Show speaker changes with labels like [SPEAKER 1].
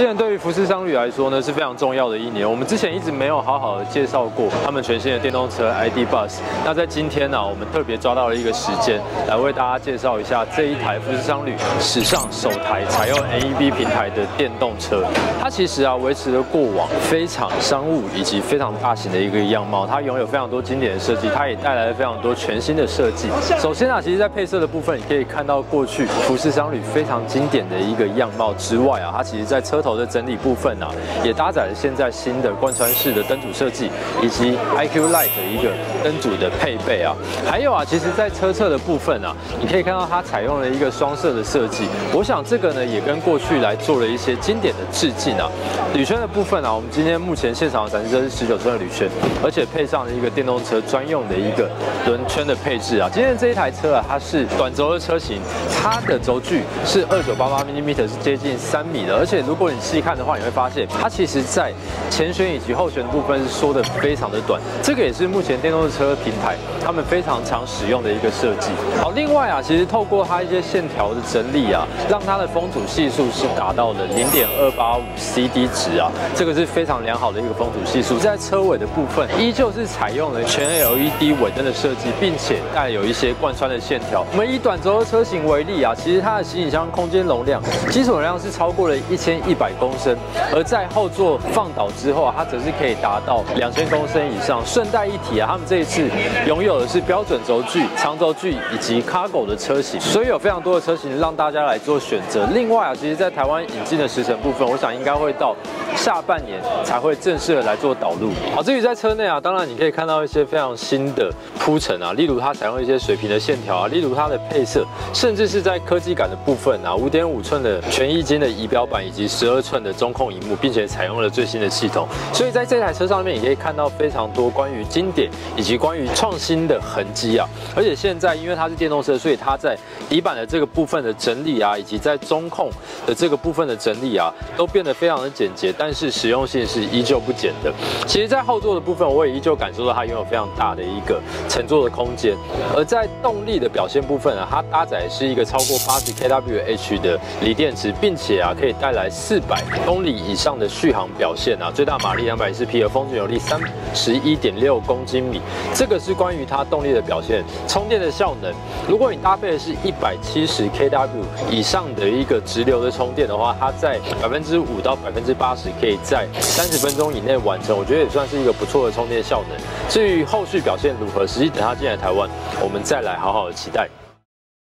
[SPEAKER 1] 今年对于福斯商旅来说呢是非常重要的一年。我们之前一直没有好好的介绍过他们全新的电动车 ID. Buzz。那在今天呢，我们特别抓到了一个时间，来为大家介绍一下这一台福斯商旅史上首台采用 NEV 平台的电动车。它其实维持了过往非常商务以及非常大型的一个样貌。它拥有非常多经典的设计，它也带来了非常多全新的设计。首先其实在配色的部分，你可以看到过去福斯商旅非常经典的一个样貌之外它其实在车头的整体部分也搭载了现在新的贯穿式的灯组设计，以及 IQ Light 的一个灯组的配备还有其实在车侧的部分你可以看到它采用了一个双色的设计。我想这个呢也跟过去来做了一些经典的致敬铝圈的部分我们今天目前现场的展示车是19寸的铝圈，而且配上了一个电动车专用的一个轮圈的配置今天这一台车它是短轴的车型，它的轴距是2988 mm， 是接近3米的。而且如果你细看的话，你会发现它其实在前悬以及后悬的部分是缩得非常的短，这个也是目前电动车平台他们非常常使用的一个设计。好，另外其实透过它一些线条的整理让它的风阻系数是达到了0.285 CD 值这个是非常良好的一个风阻系数。在车尾的部分，依旧是采用了全 LED 尾灯的设计，并且带有一些贯穿的线条。我们以短轴的车型为例其实它的行李箱空间容量基础容量是超过了1100公升，而在后座放倒之后它则是可以达到2000公升以上。顺带一提他们这一次拥有的是标准轴距、长轴距以及 Cargo 的车型，所以有非常多的车型让大家来做选择。另外其实在台湾引进的时程部分，我想应该会到下半年才会正式的来做导入。好，至于在车内当然你可以看到一些非常新的铺陈例如它采用一些水平的线条例如它的配色，甚至是在科技感的部分5.5寸的全液晶的仪表板以及12寸的中控萤幕，并且采用了最新的系统。所以在这台车上面，你可以看到非常多关于经典以及关于创新的痕迹而且现在因为它是电动车，所以它在底板的这个部分的整理以及在中控的这个部分的整理都变得非常的简洁，但是实用性是依旧不减的。其实在后座的部分，我也依旧感受到它拥有非常大的一个乘坐的空间。而在动力的表现部分它搭载是一个超过80 kWh 的锂电池，并且可以带来400公里以上的续航表现最大马力214匹，而峰值扭力31.6公斤米。这个是关于它动力的表现。充电的效能，如果你搭配的是170 kW 以上的一个直流的充电的话，它在5%到80%可以在30分钟以内完成，我觉得也算是一个不错的充电效能。至于后续表现如何，实际等它进来台湾，我们再来好好的期待。